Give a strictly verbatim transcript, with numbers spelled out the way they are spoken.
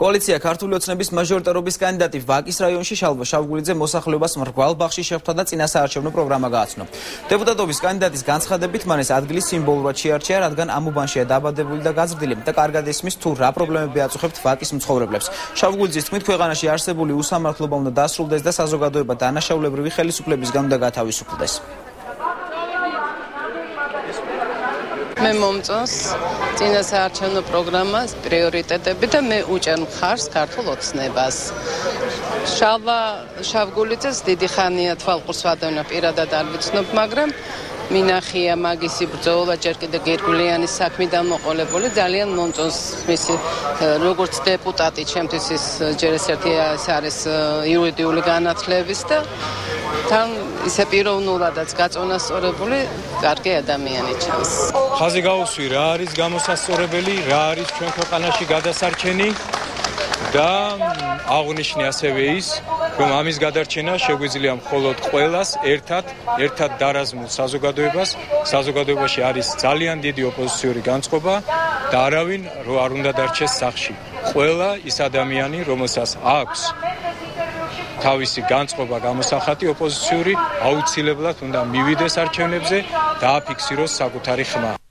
Koalitsია ქართული ოცნების მაჟორიტარობის კანდიდატი ვაკის რაიონში შალვა შავგულიძე მოსახლეობას მრგვალ ბაღში შეხვდა და წინასაარჩევნო პროგრამა გააცნო. დეპუტატობის კანდიდატის განცხადებით მან ეს ადგილი სიმბოლურად შეარჩია, რადგან ამ უბანშია დაბადებული და გაზრდილი და კარგად ესმის თუ რა პრობლემები აწუხებთ ვაკის მცხოვრებლებს. შავგულიძის თქმით, ქვეყანაში არსებული უსამართლობა უნდა დასრულდეს და საზოგადოება დანაშაულებრივი ხელისუფლებისგან უნდა გათავისუფლდეს. მე მომწონს წინასაარჩევნო პროგრამას, პრიორიტეტები და მე უჭერ მხარს ქართულ ოცნებას. შალვა შავგულიძეს დიდი ხანია თვალყურს ვადევნა, პირადად არ ვიცნობ, მაგრამ მინახია მაგისი ბრძოლა ჯერ კიდევ გერგულიანის საქმიდან მოყოლებული, ძალიან მომწონს მისი როგორც დეპუტატი, ჩემთვის ის ჯერ ერთ-ერთი არის იურიდიული განათლების და თან ისე პიროვნულადაც გაწონასწორებული კარგი ადამიანი ჩანს. ხაზი გაუსვი რა არის გამოსასწორებელი, რა არის ჩვენ ქვეყანაში გადასარჩენი და აღნიშნე ასევე ის, რომ ამის გადარჩენა შეგვიძლია მხოლოდ ყველას ერთად, ერთად დარაზმულ საზოგადოებას. საზოგადოებაში არის ძალიან დიდი ოპოზიციური განწყობა და არავინ არ უნდა დარჩეს სახლში. ყველა ის ადამიანი, რომელსაც აქვს თავისი განწყობა გამოსახატი ოპოზიციური, აუცილებლად უნდა მივიდეს არჩევნებზე და აფიქსიროს საკუთარი ხმა.